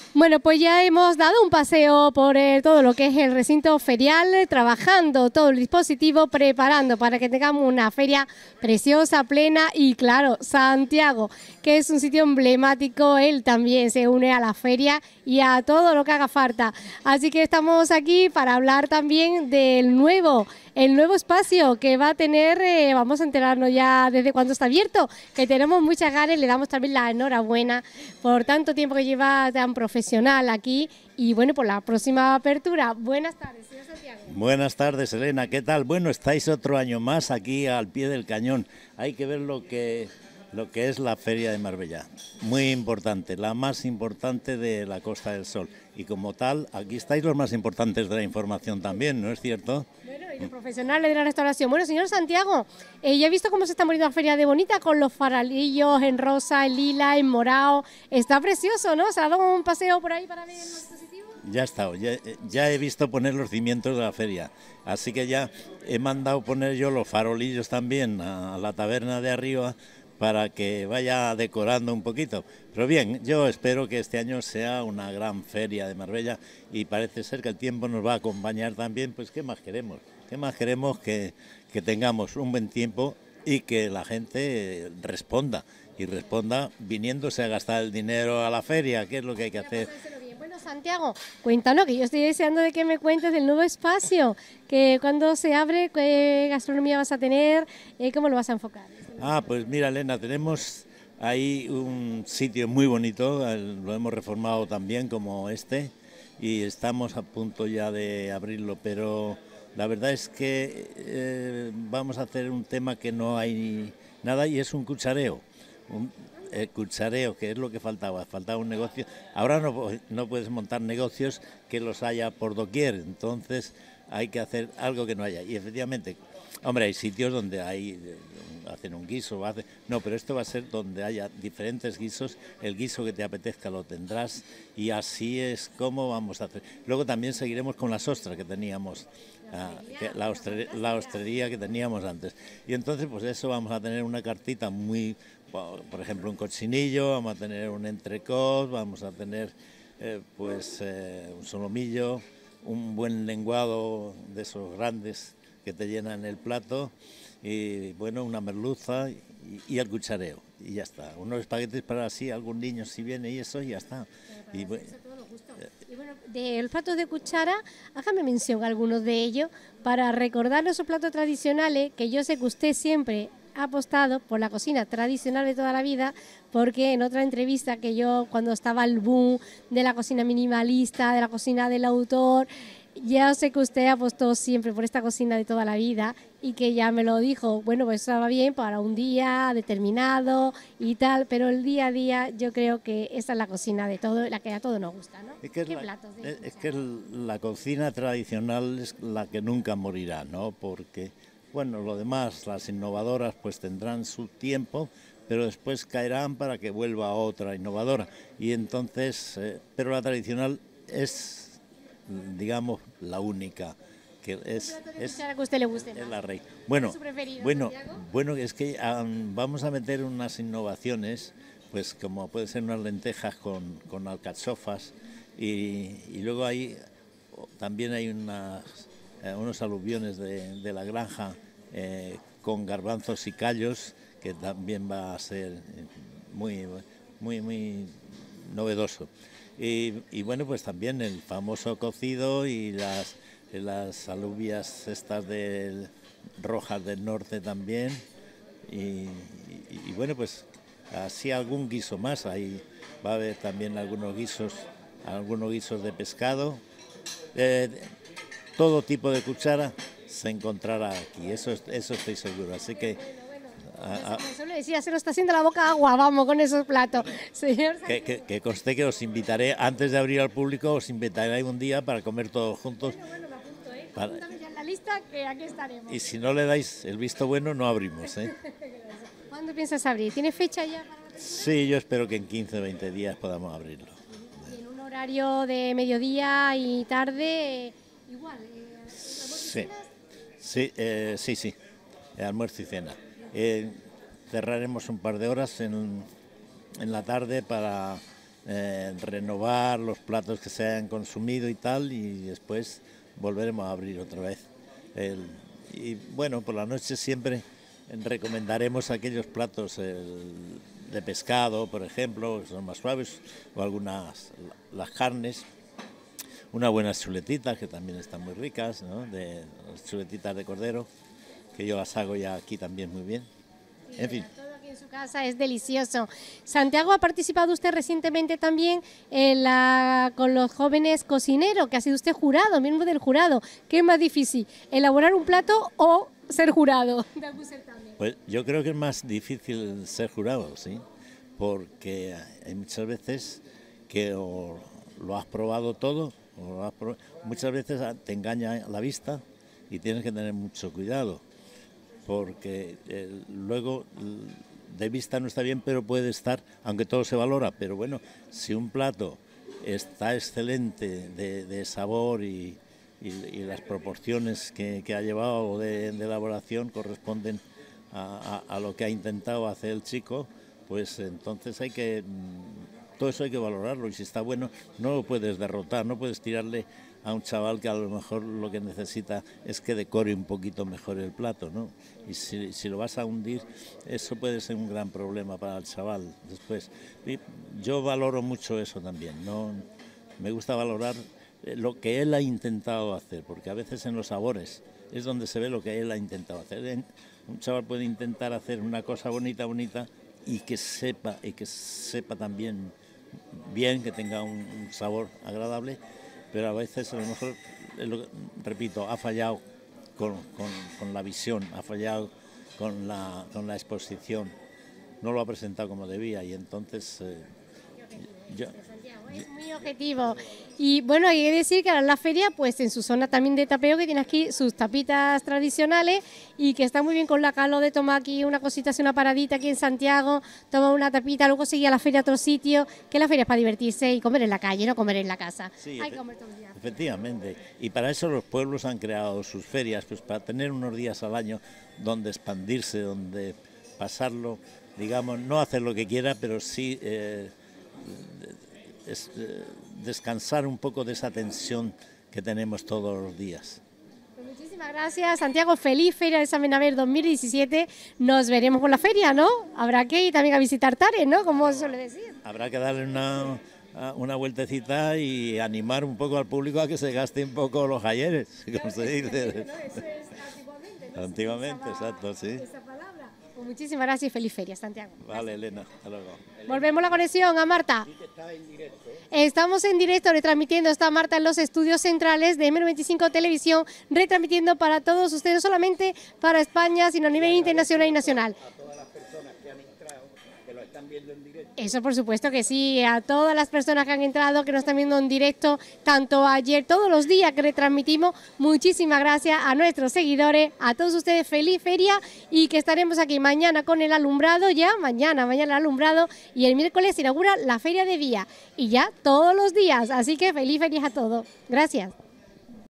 Bueno, pues ya hemos dado un paseo por todo lo que es el recinto ferial, trabajando todo el dispositivo, preparando para que tengamos una feria preciosa, plena y claro, Santiago, que es un sitio emblemático, él también se une a la feria y a todo lo que haga falta. Así que estamos aquí para hablar también del el nuevo espacio que va a tener, vamos a enterarnos ya desde cuándo está abierto, que tenemos muchas ganas y le damos también la enhorabuena por tanto tiempo que lleva tan profesional aquí y bueno, por la próxima apertura. Buenas tardes, señor Santiago. Buenas tardes, Elena, ¿qué tal? Bueno, estáis otro año más aquí al pie del cañón. Hay que ver lo que es la Feria de Marbella. Muy importante, la más importante de la Costa del Sol. Y como tal, aquí estáis los más importantes de la información también, ¿no es cierto? Bueno, y los profesionales de la restauración. Bueno, señor Santiago, ya he visto cómo se está poniendo la feria de bonita con los faralillos en rosa, en lila, en morado. Está precioso, ¿no? ¿Se ha dado un paseo por ahí para ver los dispositivos? Ya está, ya he visto poner los cimientos de la feria, así que ya he mandado poner yo los farolillos también a la taberna de arriba para que vaya decorando un poquito. Pero bien, yo espero que este año sea una gran feria de Marbella y parece ser que el tiempo nos va a acompañar también, pues ¿qué más queremos? ¿Qué más queremos que tengamos un buen tiempo y que la gente responda? Y responda viniéndose a gastar el dinero a la feria, que es lo que hay que hacer. Bueno, Santiago, cuéntanos, que yo estoy deseando de que me cuentes del nuevo espacio, que cuando se abre, qué gastronomía vas a tener, cómo lo vas a enfocar. Pues mira, Elena, tenemos ahí un sitio muy bonito, lo hemos reformado también como este y estamos a punto ya de abrirlo, pero la verdad es que vamos a hacer un tema que no hay nada y es un cuchareo. Cuchareo, que es lo que faltaba un negocio. Ahora no puedes montar negocios que los haya por doquier, entonces hay que hacer algo que no haya. Y efectivamente, hombre, hay sitios donde hacen un guiso, no, pero esto va a ser donde haya diferentes guisos, el guiso que te apetezca lo tendrás y así es como vamos a hacer. Luego también seguiremos con las ostras que teníamos, la ostrería que teníamos antes. Y entonces pues eso vamos a tener una cartita muy, por ejemplo un cochinillo, vamos a tener un entrecot, vamos a tener un solomillo, un buen lenguado de esos grandes que te llenan el plato y bueno, una merluza y el cuchareo y ya está, unos espaguetis para así algún niño si viene y eso y ya está. Y bueno, de los platos de cuchara, hágame mención a algunos de ellos para recordar esos platos tradicionales, que yo sé que usted siempre ha apostado por la cocina tradicional de toda la vida, porque en otra entrevista que yo, cuando estaba el boom de la cocina minimalista, de la cocina del autor, ya sé que usted apostó siempre por esta cocina de toda la vida y que ya me lo dijo, bueno, pues estaba bien para un día determinado y tal, pero el día a día yo creo que esta es la cocina de todo, la que a todos nos gusta, ¿no? ¿Qué platos es que la cocina tradicional es la que nunca morirá, ¿no? Porque, bueno, lo demás, las innovadoras pues tendrán su tiempo, pero después caerán para que vuelva otra innovadora. Y entonces, pero la tradicional es, digamos, la única que es que a usted le guste más. Es la rey. Bueno, ¿Es su preferido, bueno, es que vamos a meter unas innovaciones, pues como puede ser unas lentejas con alcachofas y luego también hay unos aluviones de la granja con garbanzos y callos que también va a ser muy novedoso. Y bueno, pues también el famoso cocido y las alubias estas rojas del norte también. Y bueno, pues así algún guiso más. Ahí va a haber también algunos guisos de pescado. Todo tipo de cuchara se encontrará aquí, eso estoy seguro. Así que eso le decía, se nos está haciendo la boca agua, vamos, con esos platos. Señor que conste que os invitaré, antes de abrir al público, os invitaré un día para comer todos juntos. Bueno, me apunto, apúntame ya en la lista, que aquí estaremos. Y si no le dais el visto bueno, no abrimos, ¿Cuándo piensas abrir? ¿Tiene fecha ya? Sí, yo espero que en 15 o 20 días podamos abrirlo. ¿Y en un horario de mediodía y tarde igual? Sí, almuerzo y cena. Cerraremos un par de horas en la tarde para renovar los platos que se hayan consumido y tal, y después volveremos a abrir otra vez. Y bueno, por la noche siempre recomendaremos aquellos platos de pescado, por ejemplo, que son más suaves, o las carnes, unas buenas chuletitas que también están muy ricas, ¿no? Las chuletitas de cordero, que yo las hago ya aquí también muy bien. En fin. Todo aquí en su casa es delicioso. Santiago, ¿ha participado usted recientemente también con los jóvenes cocineros, que ha sido usted jurado, miembro del jurado? ¿Qué es más difícil, elaborar un plato o ser jurado de algún certamen? Pues yo creo que es más difícil ser jurado, sí, porque hay muchas veces que o lo has probado todo, muchas veces te engaña la vista y tienes que tener mucho cuidado, porque luego de vista no está bien, pero puede estar, aunque todo se valora, pero bueno, si un plato está excelente de sabor y las proporciones que ha llevado de elaboración corresponden a lo que ha intentado hacer el chico, pues entonces todo eso hay que valorarlo, y si está bueno no lo puedes derrotar, no puedes tirarle a un chaval que a lo mejor lo que necesita es que decore un poquito mejor el plato, ¿no? Y si lo vas a hundir, eso puede ser un gran problema para el chaval después. Y yo valoro mucho eso también, ¿no? Me gusta valorar lo que él ha intentado hacer, porque a veces en los sabores es donde se ve lo que él ha intentado hacer. Un chaval puede intentar hacer una cosa bonita y que sepa también bien, que tenga un sabor agradable, pero a veces a lo mejor, repito, ha fallado con la visión, ha fallado con la exposición, no lo ha presentado como debía, y entonces es muy objetivo. Y bueno, hay que decir que ahora en la feria, pues en su zona también de tapeo, que tiene aquí sus tapitas tradicionales y que está muy bien con la calor de tomar aquí una cosita, así una paradita aquí en Santiago, tomar una tapita, luego seguir a la feria a otro sitio, que la feria es para divertirse y comer en la calle, no comer en la casa. Sí, hay que comer todo el día. Efectivamente, y para eso los pueblos han creado sus ferias, pues para tener unos días al año donde expandirse, donde pasarlo, digamos, no hacer lo que quiera, pero sí descansar un poco de esa tensión que tenemos todos los días. Pues muchísimas gracias, Santiago. Feliz Feria de San Benaver 2017. Nos veremos por la feria, ¿no? Habrá que ir también a visitar Tares, ¿no? Como se suele decir. Habrá que darle una vueltecita y animar un poco al público a que se gaste un poco los ayeres, como se dice. ¿No? Eso es antiguamente, ¿no? Antiguamente, exacto, sí. Esa palabra. Pues muchísimas gracias y feliz feria, Santiago. Vale, Elena, hasta luego. Volvemos la conexión a Marta. Estamos en directo retransmitiendo, está Marta en los estudios centrales de M95 Televisión, retransmitiendo para todos ustedes, no solamente para España, sino a nivel internacional y nacional. Eso por supuesto que sí, a todas las personas que han entrado, que nos están viendo en directo, tanto ayer, todos los días que retransmitimos, muchísimas gracias a nuestros seguidores, a todos ustedes, feliz feria, y que estaremos aquí mañana con el alumbrado, ya mañana el alumbrado, y el miércoles se inaugura la feria de día, y ya todos los días, así que feliz ferias a todos. Gracias.